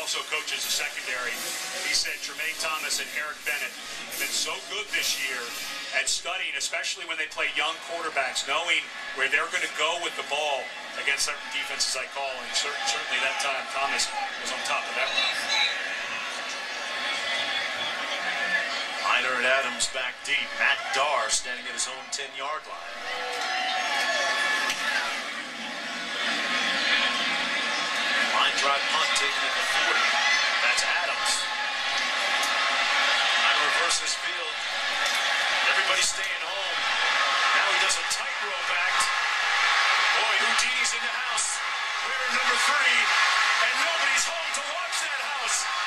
also coaches the secondary. He said Tremaine Thomas and Eric Bennett have been so good this year at studying, especially when they play young quarterbacks, knowing where they're going to go with the ball against certain defenses I call. And certainly that time Thomas was on top of that one. Miner and Adams back deep. Matt Darr standing at his own 10-yard line. Line drive punt taken at the 40. That's Adams. Miner reverses field. Everybody's staying home. Now he does a tightrope act. Boy, Houdini's in the house. Wearing number 3. And nobody's home to watch that house.